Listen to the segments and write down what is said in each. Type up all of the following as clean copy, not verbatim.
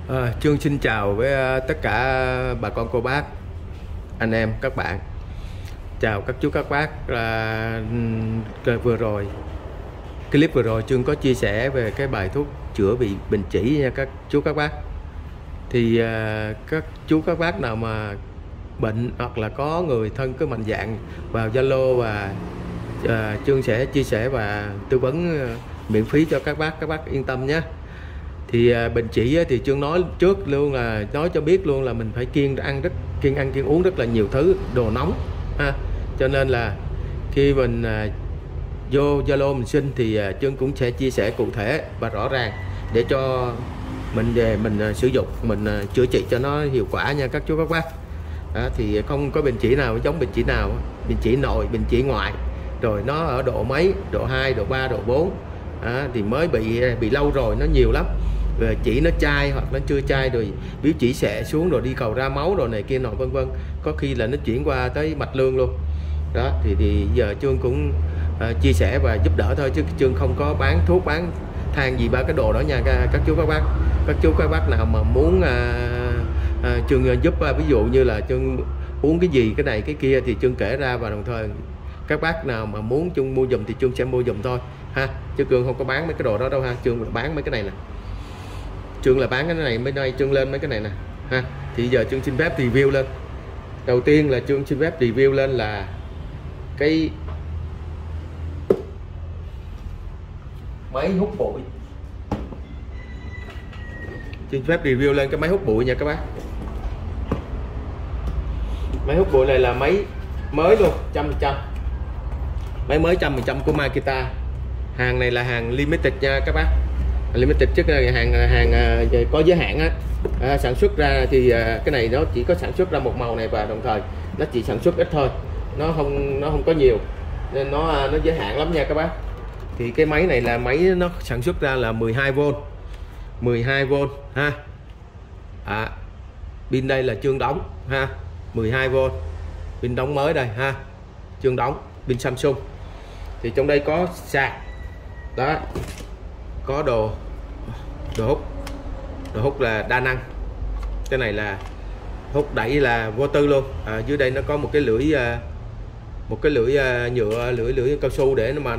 Trương xin chào với tất cả bà con cô bác, anh em, các bạn. Chào các chú các bác. Vừa rồi clip vừa rồi Trương có chia sẻ về cái bài thuốc chữa bị bệnh chỉ nha các chú các bác. Thì các chú các bác nào mà bệnh hoặc là có người thân cứ mạnh dạn vào Zalo và Trương sẽ chia sẻ và tư vấn miễn phí cho các bác yên tâm nhé. Thì bệnh chỉ thì Trương nói trước luôn, là nói cho biết luôn là mình phải kiêng ăn kiêng uống rất là nhiều thứ đồ nóng ha. Cho nên là khi mình vô Zalo mình xin thì Trương cũng sẽ chia sẻ cụ thể và rõ ràng để cho mình về mình sử dụng, mình chữa trị cho nó hiệu quả nha các chú các bác. Thì không có bệnh chỉ nào giống bệnh chỉ nào, bệnh chỉ nội, bệnh chỉ ngoại, rồi nó ở độ mấy, độ 2, độ 3, độ 4 thì mới bị lâu rồi nó nhiều lắm. Về chỉ nó chai hoặc nó chưa chai rồi biểu chỉ xệ xuống rồi đi cầu ra máu rồi này kia nọ vân vân, có khi là nó chuyển qua tới mạch lương luôn đó. Thì giờ Trương cũng chia sẻ và giúp đỡ thôi, chứ Trương không có bán thuốc bán thang gì ba cái đồ đó nha các chú các bác. Các chú các bác nào mà muốn Trương giúp, ví dụ như là Trương uống cái gì, cái này cái kia thì Trương kể ra, và đồng thời các bác nào mà muốn Trương mua giùm thì Trương sẽ mua giùm thôi ha, chứ Trương không có bán mấy cái đồ đó đâu ha. Trương là bán mấy cái này nè, Trương là bán cái này, mới đây Trương lên mấy cái này nè ha. Thì giờ Trương xin phép review lên. Đầu tiên là Trương xin phép review lên là cái máy hút bụi. Xin phép review lên cái máy hút bụi nha các bác. Máy hút bụi này là máy mới luôn, 100%. Máy mới 100% của Makita. Hàng này là hàng limited nha các bác. Limited chứ là hàng có giới hạn á. Sản xuất ra thì cái này nó chỉ có sản xuất ra một màu này, và đồng thời nó chỉ sản xuất ít thôi, nó không có nhiều, nên nó giới hạn lắm nha các bác. Thì cái máy này là máy nó sản xuất ra là 12V ha. Pin đây là Trương đóng ha, 12V, pin đóng mới đây ha, Trương đóng, pin Samsung. Thì trong đây có sạc đó, có đồ hút là đa năng. Cái này là hút đẩy là vô tư luôn. Dưới đây nó có một cái lưỡi nhựa, lưỡi cao su để mà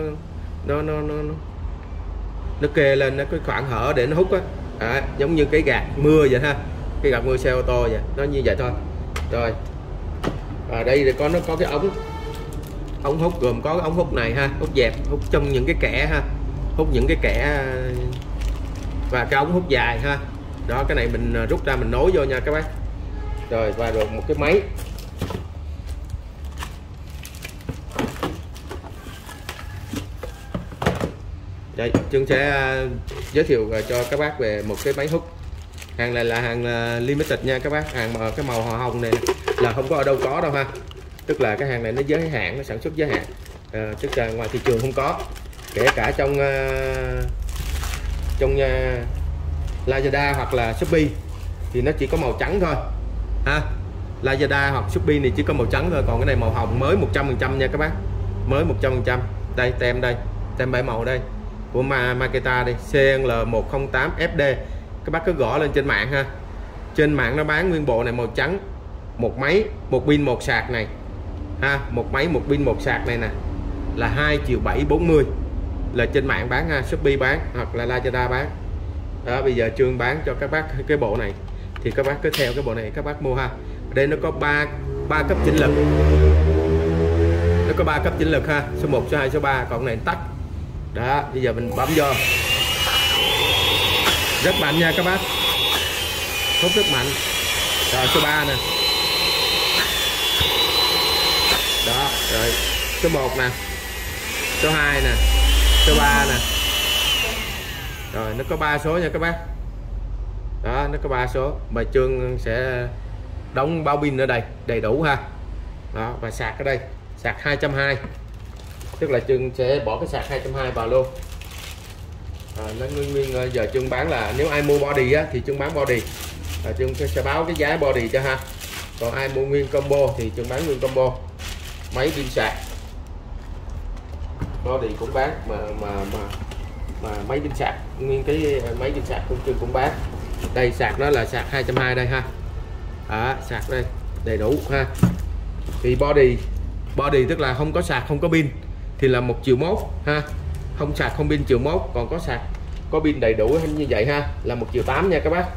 nó kê lên, nó có khoảng hở để nó hút á. Giống như cái gạt mưa vậy ha, cái gạt mưa xe ô tô vậy, nó như vậy thôi. Rồi đây nó có cái ống hút, gồm có cái ống hút này ha, hút dẹp, hút trong những cái kẽ ha, hút những cái kẽ, và cái ống hút dài ha. Đó, cái này mình rút ra mình nối vô nha các bác. Rồi và rồi một cái máy. Đây, Trương sẽ giới thiệu cho các bác về một cái máy hút. Hàng này là hàng limited nha các bác. Hàng mà cái màu hoa hồng này là không có ở đâu có đâu ha. Tức là cái hàng này nó giới hạn, nó sản xuất giới hạn. Tức là ngoài thị trường không có. Kể cả trong Lazada hoặc là Shopee thì nó chỉ có màu trắng thôi ha. Lazada hoặc Shopee thì chỉ có màu trắng thôi, còn cái này màu hồng mới 100% nha các bác, mới 100%. Đây tem, đây tem bảy màu đây của Makita đây, CL108FD. Các bác cứ gõ lên trên mạng ha, trên mạng nó bán nguyên bộ này màu trắng, một máy một pin một sạc này ha, một máy một pin một sạc này nè là 2.740.000 là trên mạng bán ha, Shopee bán hoặc là Lazada bán đó. Bây giờ Trương bán cho các bác cái bộ này thì các bác cứ theo cái bộ này các bác mua ha. Ở đây nó có 3 cấp chỉnh lực, nó có 3 cấp chỉnh lực ha, số 1, số 2, số 3, còn này tắt đó. Bây giờ mình bấm vô, rất mạnh nha các bác, hút rất mạnh. Rồi số 3 nè đó, rồi số 1 nè, số 2 nè, số 3 nè. Rồi nó có 3 số nha các bác. Đó, nó có 3 số mà Trương sẽ đóng bao pin ở đây đầy đủ ha. Đó, và sạc ở đây, sạc 220, tức là Trương sẽ bỏ cái sạc 220 vào luôn. Nó nguyên giờ Trương bán là nếu ai mua body á thì Trương bán body, Trương sẽ báo cái giá body cho ha. Còn ai mua nguyên combo thì Trương bán nguyên combo. Máy pin sạc body cũng bán, mà máy pin sạc nguyên cái máy pin sạc cũng Trương cũng bán. Đây sạc nó là sạc 220 đây ha. Sạc đây đầy đủ ha. Thì body tức là không có sạc không có pin thì là 1,1 triệu ha. Không sạc không pin 1,1 triệu, còn có sạc có pin đầy đủ như vậy ha là 1,8 triệu nha các bác.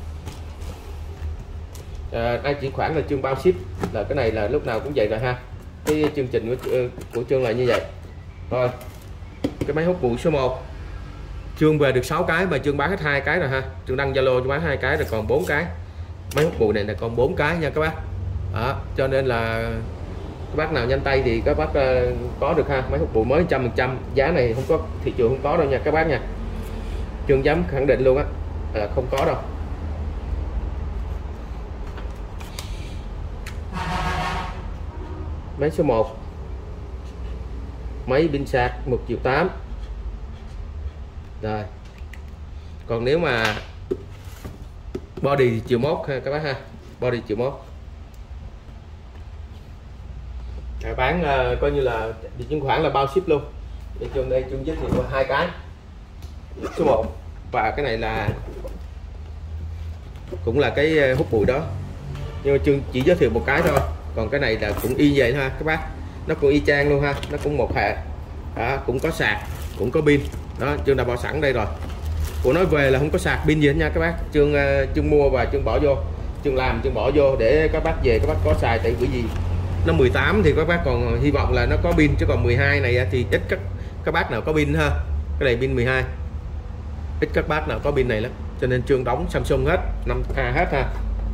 Ai chuyển khoản là Trương bao ship, là cái này là lúc nào cũng vậy rồi ha. Cái chương trình của Trương là như vậy. Rồi cái máy hút bụi số 1 Trương về được 6 cái mà Trương bán hết 2 cái rồi ha. Trương đăng Zalo cho bán 2 cái rồi còn 4 cái. Máy hút bụi này là còn 4 cái nha các bác. Cho nên là các bác nào nhanh tay thì các bác có được ha. Máy hút bụi mới 100%, giá này không có thị trường không có đâu nha các bác nha. Trương dám khẳng định luôn á là không có đâu. Máy số 1 máy pin sạc 1,8 triệu. Rồi còn nếu mà body 1,1 triệu ha các bác ha, body 1,1 triệu. Bán coi như là đi chứng khoán là bao ship luôn. Để Trương đây Trương giới thiệu 2 cái số 1 và cái này là cũng là cái hút bụi đó, nhưng mà Trương chỉ giới thiệu một cái thôi, còn cái này là cũng y vậy ha các bác, nó cũng y chang luôn ha, nó cũng một hệ cũng có sạc cũng có pin đó. Trương đã bỏ sẵn đây rồi. Của nói về là không có sạc pin gì hết nha các bác. Trương mua và Trương bỏ vô, Trương làm Trương bỏ vô để các bác về các bác có xài. Tại bởi vì nó 18 thì các bác còn hy vọng là nó có pin, chứ còn 12 này thì ít các bác nào có pin ha. Cái này pin 12 ít các bác nào có pin này lắm, cho nên Trương đóng Samsung hết 5A hết ha.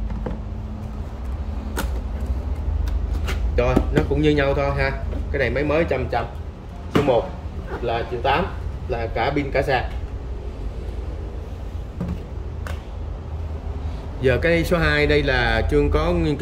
Rồi nó cũng như nhau thôi ha. Cái này máy mới 100%. Số 1 là 1,8 triệu, là cả pin cả sạc. Giờ cái số 2 đây là Trương có những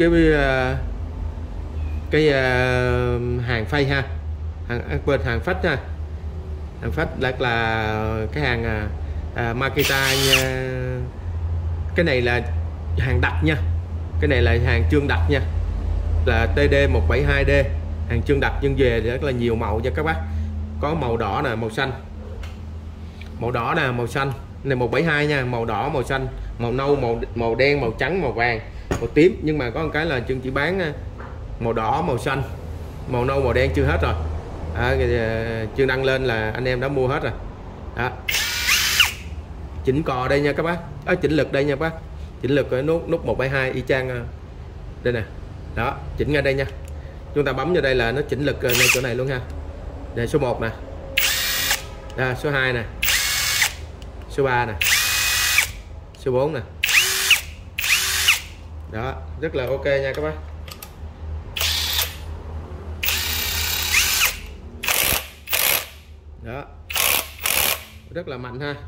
cái hàng phay ha, hàng phách ha. Hàng phách là cái hàng Makita nha. Cái này là hàng đặt nha, cái này là hàng Trương đặt nha, là TD172D, hàng Trương đặt nhưng về rất là nhiều màu cho các bác. Có màu đỏ nè, màu xanh, màu đỏ nè, màu xanh này 172 nha, màu đỏ, màu xanh, màu nâu, màu đen, màu trắng, màu vàng, màu tím. Nhưng mà có một cái là Trương chỉ bán màu đỏ, màu xanh, màu nâu, màu đen chưa hết rồi. Trương đăng lên là anh em đã mua hết rồi đó. Chỉnh cò đây nha các bác, chỉnh lực đây nha các bác, chỉnh lực ở nút 172 y chang đây nè đó, chỉnh ngay đây nha. Chúng ta bấm vào đây là nó chỉnh lực ngay chỗ này luôn ha. Đây số 1 nè, số 2 nè, số 3 nè, số 4 nè đó, rất là ok nha các bác. Đó rất là mạnh ha.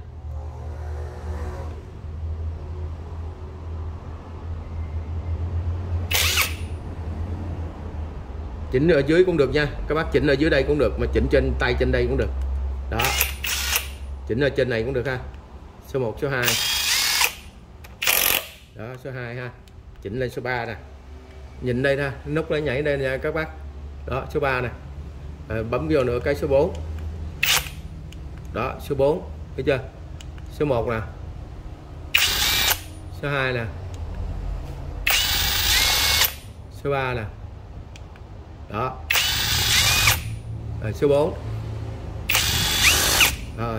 Chỉnh ở dưới cũng được nha các bác, chỉnh ở dưới đây cũng được, mà chỉnh trên tay trên đây cũng được đó, chỉnh ở trên này cũng được ha. Số 1, số 2 đó, số 2 ha, chỉnh lên số 3 nè, nhìn đây ha, nút nó nhảy đây nha các bác đó, số 3 nè. Bấm vô nữa cái số 4 đó, số 4 thấy chưa, số 1 nè, số 2 nè, số 3 nè đó, rồi số 4 rồi.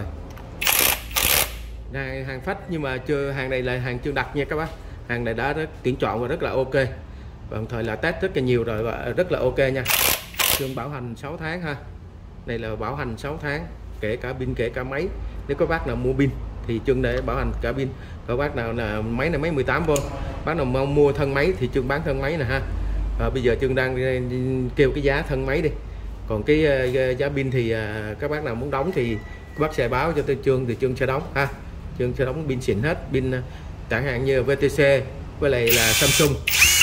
Hàng phách nhưng mà chưa, hàng này là hàng Trương đặt nha các bác, hàng này đã rất tuyển chọn và rất là ok, và đồng thời là test rất là nhiều rồi và rất là ok nha. Trương bảo hành 6 tháng ha, này là bảo hành 6 tháng kể cả pin kể cả máy. Nếu có bác nào mua pin thì Trương để bảo hành cả pin, có bác nào là máy này máy 18V, bác nào mong mua thân máy thì Trương bán thân máy nè ha. Bây giờ Trương đang kêu cái giá thân máy đi, còn cái giá pin thì các bác nào muốn đóng thì các bác sẽ báo cho tôi Trương thì Trương sẽ đóng ha. Trương sẽ đóng pin xịn hết, pin chẳng hạn như VTC với lại là Samsung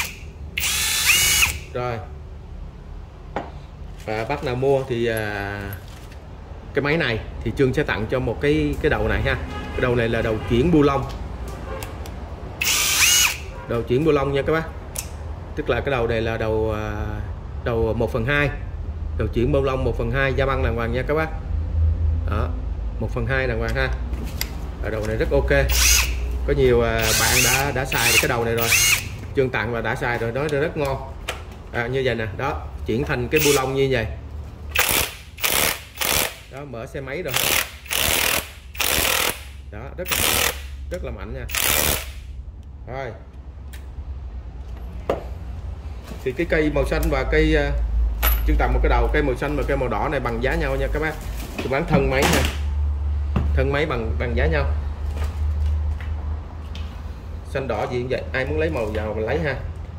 rồi. Và bác nào mua thì cái máy này thì Trương sẽ tặng cho một cái đầu này ha. Cái đầu này là đầu chuyển bu lông, đầu chuyển bu lông nha các bác, tức là cái đầu này là đầu 1/2, đầu chuyển bu lông 1/2, da băng đàng hoàng nha các bác đó, 1/2 đàng hoàng ha. Ở đầu này rất ok có nhiều bạn đã xài cái đầu này rồi, Trương tặng và đã xài rồi, nói rất ngon. Như vậy nè, đó chuyển thành cái bu lông như vậy đó, mở xe máy rồi đó, rất là mạnh nha. Rồi thì cái cây màu xanh và cây Trương tặng một cái đầu cây màu xanh và cây màu đỏ này bằng giá nhau nha các bác. Tôi bán thân máy nha, thân máy bằng giá nhau, xanh đỏ gì cũng vậy, ai muốn lấy màu vào mình lấy ha.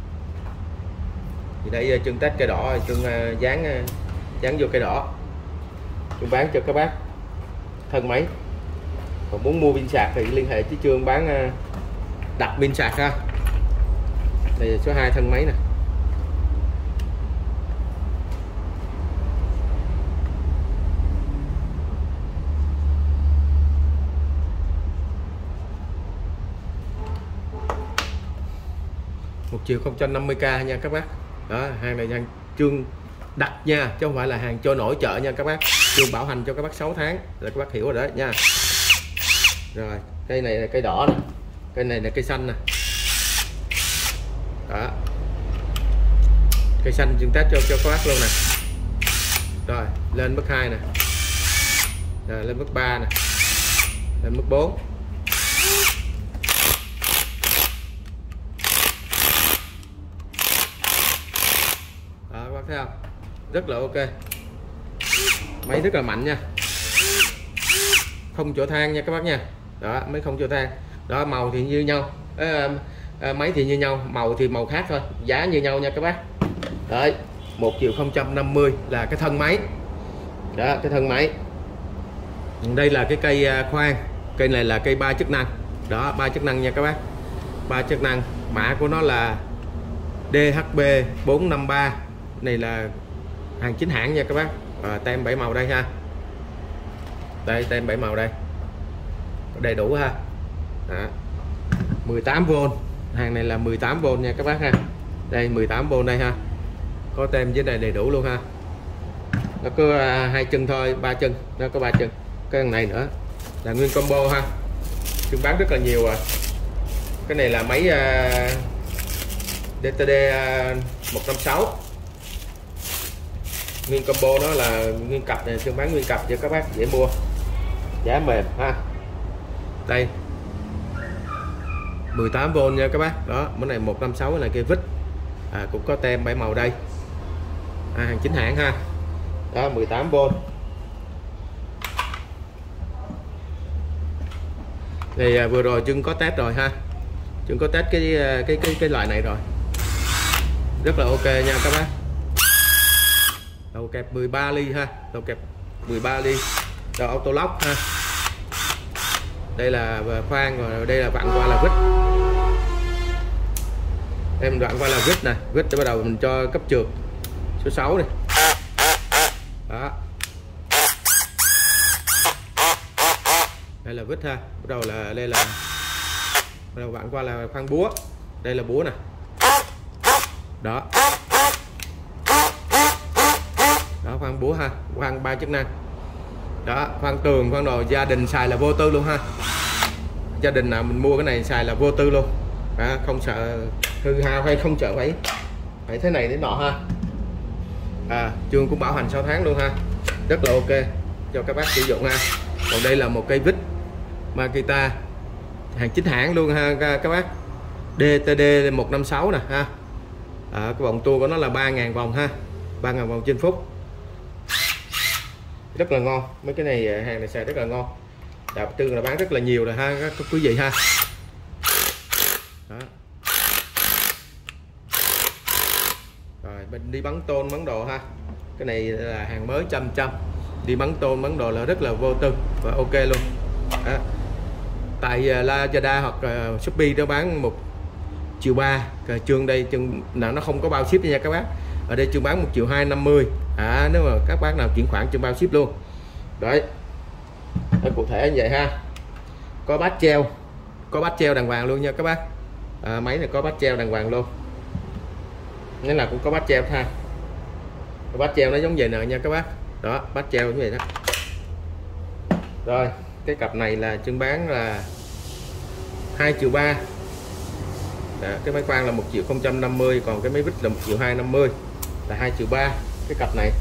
Thì đây Trương test cây đỏ, Trương dán vô cây đỏ, Trương bán cho các bác thân máy. Còn muốn mua pin sạc thì liên hệ với Trương bán đặt pin sạc ha. Đây số 2 thân máy nè. Một triệu 050k nha các bác. Đó, hàng này hàng Trương đặt nha, chứ không phải là hàng trôi nổi chợ nha các bác. Trương bảo hành cho các bác 6 tháng là các bác hiểu rồi đó nha. Rồi cây này là cây đỏ nè, cây này là cây xanh nè. Đó, cây xanh Trương test cho các bác luôn nè. Rồi lên mức 2 nè, rồi lên mức 3 nè, lên mức 4. Đó, các bác thấy không, rất là ok, máy rất là mạnh nha, không chỗ than nha các bác nha. Đó, máy không chỗ than. Đó, màu thì như nhau, máy thì như nhau, màu thì màu khác thôi, giá như nhau nha các bác. Đấy, 1.050.000 là cái thân máy. Đó, cái thân máy. Đây là cái cây khoan, cây này là cây 3 chức năng. Đó, 3 chức năng nha các bác, 3 chức năng. Mã của nó là DHB 453, này là hàng chính hãng nha các bác. Tem 7 màu đây ha, đây tem 7 màu đây, đầy đủ ha. Đó, 18V, hàng này là 18V nha các bác ha. Đây 18V đây ha, có tem dưới này đầy đủ luôn ha. Nó có 2 chân thôi, 3 chân, nó có 3 chân. Cái này nữa là nguyên combo ha, Trương bán rất là nhiều rồi. Cái này là máy DTD 156, nguyên combo, đó là nguyên cặp này, Trương bán nguyên cặp cho các bác dễ mua, giá mềm ha. Đây 18V nha các bác. Đó, món này 156 là cây vít, cũng có tem 7 màu đây, hàng chính hãng ha. Đó, 18V. Thì vừa rồi Trương có test rồi ha, Trương có test cái loại này rồi, rất là ok nha các bác. Đầu kẹp 13 ly ha, đầu kẹp 13 ly, đầu auto lock ha. Đây là khoan, rồi đây là vặn qua là vít, em đoạn qua là vít nè, vít để bắt đầu mình cho cấp trượt số 6 này. Đó, đây là vít ha, bắt đầu là đây là bắt đầu vặn qua là khoan búa, đây là búa nè. Đó, đó khoan búa ha, khoan 3 chức năng. Đó, khoan tường, khoan đồ gia đình xài là vô tư luôn ha, gia đình nào mình mua cái này xài là vô tư luôn. Đó, không sợ hư hao hay không sợ phải thế này thế nọ ha. Trương cũng bảo hành 6 tháng luôn ha, rất là ok cho các bác sử dụng ha. Còn đây là một cây vít Makita hàng chính hãng luôn ha các bác, DTD 156 nè ha. Cái vòng tua của nó là 3.000 vòng ha, 3.000 vòng trên phút, rất là ngon. Mấy cái này hàng này xài rất là ngon, Trương là bán rất là nhiều rồi ha các quý vị ha. Đó. Rồi mình đi bắn tôn bắn đồ ha, cái này là hàng mới trăm đi bắn tôn bắn đồ là rất là vô tư và ok luôn. Đó. Tại Lazada hoặc Shopee nó bán 1.300.000, Trương đây Trương nào nó không có bao ship nha các bác, ở đây Trương bán 1.250.000. Nếu mà các bác nào chuyển khoản Trương bao ship luôn. Đấy, cụ thể như vậy ha. Có bát treo đàng hoàng luôn nha các bác. Máy này có bát treo đàng hoàng luôn, nghĩa là cũng có bát treo ha. Bát treo nó giống vậy nè nha các bác. Đó, bát treo như vậy đó. Rồi cái cặp này là Trương bán là 2,3 triệu. Cái máy khoan là 1.050.000, còn cái máy vít là 1.250.000, là 2,3 triệu cái cặp này.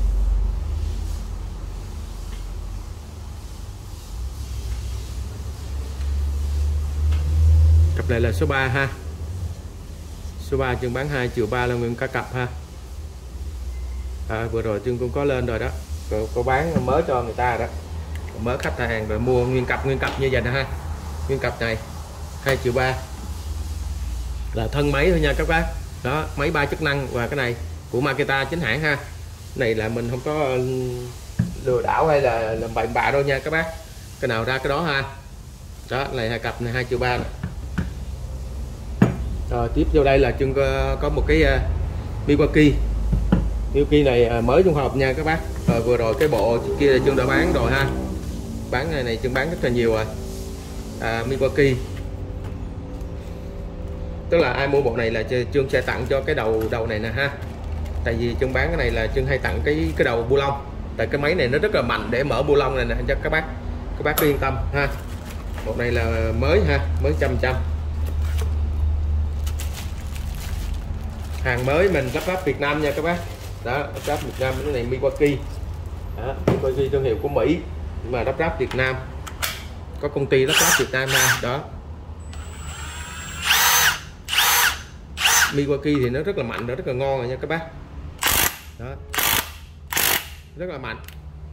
Cặp này là số 3 ha. Số 3 Trương bán 2,3 triệu là nguyên cả cặp ha. Vừa rồi Trương cũng có lên rồi đó, có bán mới cho người ta đó, mới khách hàng rồi mua nguyên cặp như vậy nè ha. Nguyên cặp này 2,3 triệu là thân máy thôi nha các bác. Đó, máy 3 chức năng, và cái này của Makita chính hãng ha. Này là mình không có lừa đảo hay là làm bậy bạ đâu nha các bác, cái nào ra cái đó ha. Đó, này hai cặp này 2,3 triệu. Rồi tiếp vô đây là Trương có một cái Milwaukee này mới trong hộp nha các bác. Vừa rồi cái bộ kia là Trương đã bán rồi ha, bán này Trương bán rất là nhiều rồi. Milwaukee, tức là ai mua bộ này là Trương sẽ tặng cho cái đầu này nè ha. Tại vì Trương bán cái này là Trương hay tặng cái đầu bu lông, tại cái máy này nó rất là mạnh để mở bu lông này nè cho các bác yên tâm ha. Bộ này là mới ha, mới 100%, hàng mới mình lắp ráp Việt Nam nha các bác. Đó, lắp ráp Việt Nam. Cái này Milwaukee đó, Milwaukee thương hiệu của Mỹ nhưng mà lắp ráp Việt Nam, có công ty lắp ráp Việt Nam ha. Đó, Milwaukee thì nó rất là mạnh, nó rất là ngon rồi nha các bác. Đó, rất là mạnh.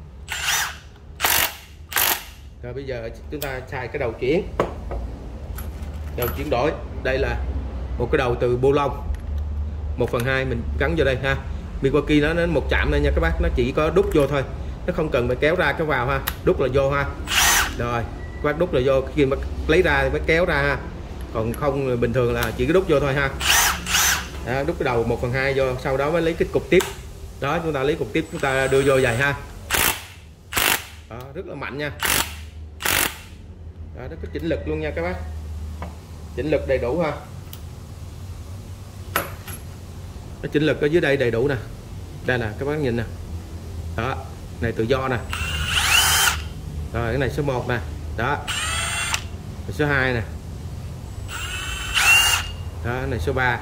Rồi bây giờ chúng ta xài cái đầu chuyển đổi. Đây là một cái đầu từ bu lông 1/2 mình gắn vô đây ha. Milwaukee nó một chạm đây nha các bác, nó chỉ có đút vô thôi, nó không cần phải kéo ra kéo vào ha, đút là vô ha. Rồi các bác đút là vô, khi mà lấy ra thì mới kéo ra ha, còn không bình thường là chỉ có đút vô thôi ha. Đó, đút cái đầu 1/2 vô, sau đó mới lấy cái cục tiếp. Đó, chúng ta lấy cục tiếp chúng ta đưa vô vậy ha. Đó, rất là mạnh nha. Đó, nó có chỉnh lực luôn nha các bác, chỉnh lực đầy đủ ha. Nó chỉnh lực ở dưới đây đầy đủ nè. Đây nè các bác nhìn nè. Đó, này tự do nè. Rồi cái này số 1 nè. Đó, số 2 nè. Đó, cái này số 3.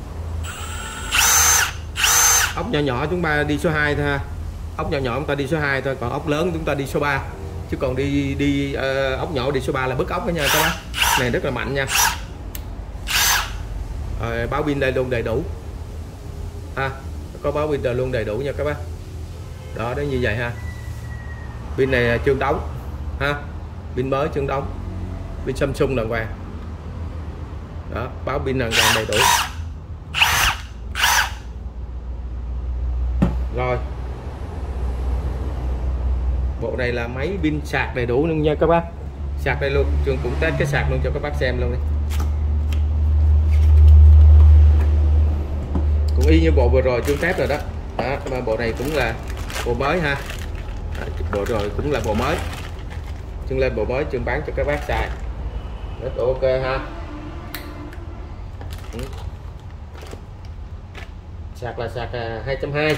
Ốc nhỏ chúng ta đi số 2 thôi ha. Ốc nhỏ chúng ta đi số 2 thôi, còn ốc lớn chúng ta đi số 3. Chứ còn đi ốc nhỏ đi số 3 là bứt ốc đó nha các bác. Này rất là mạnh nha. Rồi, báo pin đây luôn đầy đủ ha, có báo pin luôn đầy đủ nha các bác. Đó, như vậy ha. Pin này là Trương đóng ha, pin mới Trương đóng, pin Samsung đàng hoàng. Đó, báo pin đàng hoàng đầy đủ. Rồi, bộ này là máy pin sạc đầy đủ luôn nha các bác. Sạc đây luôn, Trương cũng test cái sạc luôn cho các bác xem luôn đi. Cũng y như bộ vừa rồi Trương test rồi đó. Đó, mà bộ này cũng là bộ mới ha. Bộ rồi cũng là bộ mới, Trương lên bộ mới Trương bán cho các bác xài rất ok ha. Sạc là sạc 220,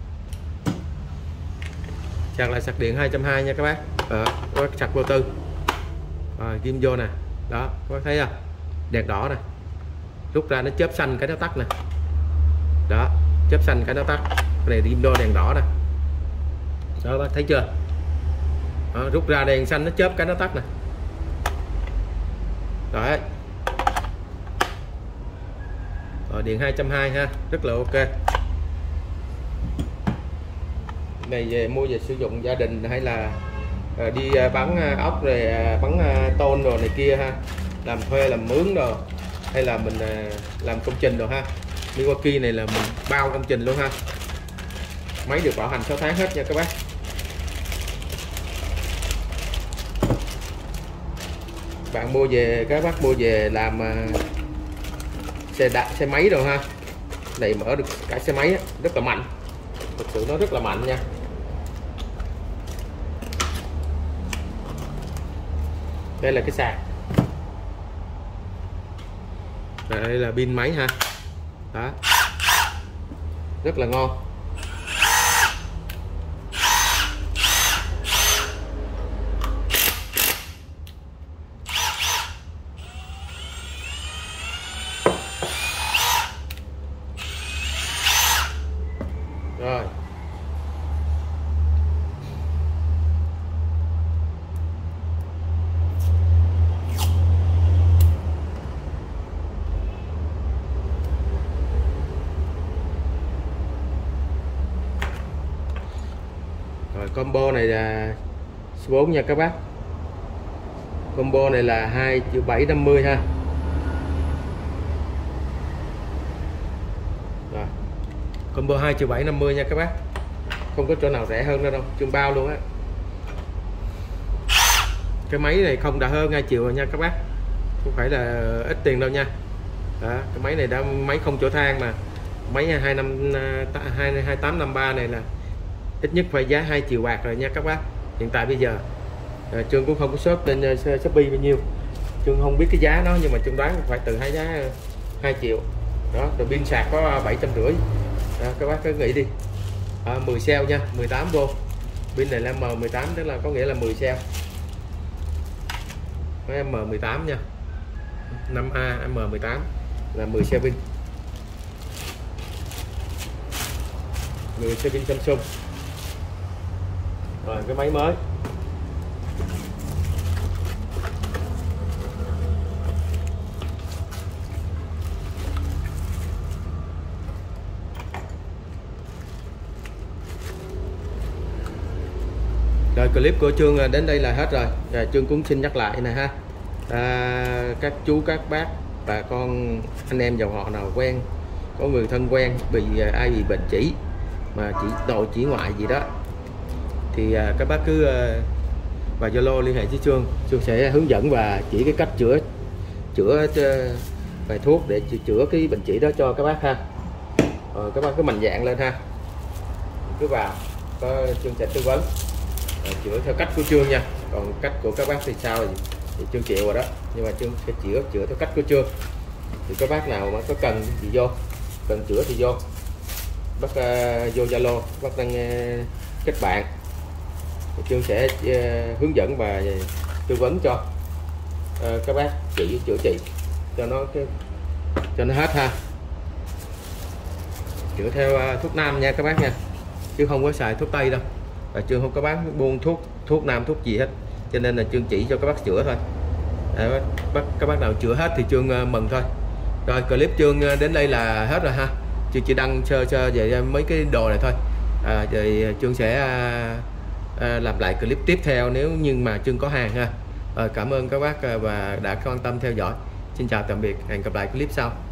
sạc là sạc điện 220 nha các bác. Có sạc vô tư. Rồi kim vô nè. Đó, các bác thấy không, đèn đỏ nè, rút ra nó chớp xanh cái nó tắt nè. Đó, chớp xanh cái nó tắt. Cái này kim vô đèn đỏ nè. Đó bác thấy chưa. Đó, rút ra đèn xanh nó chớp cái nó tắt nè. Đấy. Rồi điện 220 ha, rất là ok. Này mua về sử dụng gia đình hay là đi bắn ốc rồi bắn tôn rồi này kia ha, làm thuê làm mướn rồi, hay là mình làm công trình rồi ha. Milwaukee này là mình bao công trình luôn ha. Máy được bảo hành 6 tháng hết nha các bác. Bạn mua về, các bác mua về làm xe máy rồi ha. Này mở được cả xe máy á, rất là mạnh. Thực sự nó rất là mạnh nha. Đây là cái sạc. Đây là pin máy ha. Đó, rất là ngon. Combo này là số 4 nha các bác. Combo này là 2.750 ha. Rồi. Combo 2.750 nha các bác. Không có chỗ nào rẻ hơn nữa đâu, chương bao luôn á. Cái máy này không đã hơn 2 triệu rồi nha các bác, không phải là ít tiền đâu nha. Đó, cái máy này đã máy không chỗ than mà. Máy 2853 này là ít nhất phải giá 2 triệu bạc rồi nha các bác. Hiện tại bây giờ Trương cũng không có shop trên Shopee bao nhiêu, Trương không biết cái giá đó, nhưng mà Trương đoán phải từ giá 2 triệu đó. Rồi pin sạc có 750. Các bác cứ nghĩ đi. 10 cell nha, 18V. Pin này là M18, tức là có nghĩa là 10 cell. M18 nha, 5A M18 là 10 cell pin. 10 cell pin Samsung. Rồi cái máy mới. Rồi clip của Trương đến đây là hết rồi. Trương cũng xin nhắc lại nè ha. Các chú các bác bà con anh em dòng họ nào quen, có người thân quen ai bị bệnh chỉ mà chỉ nội chỉ ngoại gì đó thì các bác cứ vào Zalo liên hệ với Trương. Trương sẽ hướng dẫn và chỉ cái cách chữa bài thuốc để chữa cái bệnh chỉ đó cho các bác ha. Các bác cứ mạnh dạn lên ha, cứ vào Trương sẽ tư vấn chữa theo cách của Trương nha. Còn cách của các bác thì sao thì Trương chịu rồi đó, nhưng mà Trương sẽ chữa theo cách của Trương. Thì các bác nào mà có cần gì vô, cần chữa thì vô bác vô Zalo, bác đăng kết bạn thì Trương sẽ hướng dẫn và tư vấn cho các bác chữa trị cho nó hết ha. Chữa theo thuốc nam nha các bác nha, chứ không có xài thuốc tây đâu. Và Trương không có bán buôn thuốc nam thuốc gì hết, cho nên là Trương chỉ cho các bác chữa thôi. Các bác nào chữa hết thì Trương mừng thôi. Rồi clip Trương đến đây là hết rồi ha. Trương chỉ đăng sơ về mấy cái đồ này thôi. Rồi Trương sẽ làm lại clip tiếp theo nếu như mà Trương có hàng ha. Cảm ơn các bác và đã quan tâm theo dõi. Xin chào tạm biệt, hẹn gặp lại clip sau.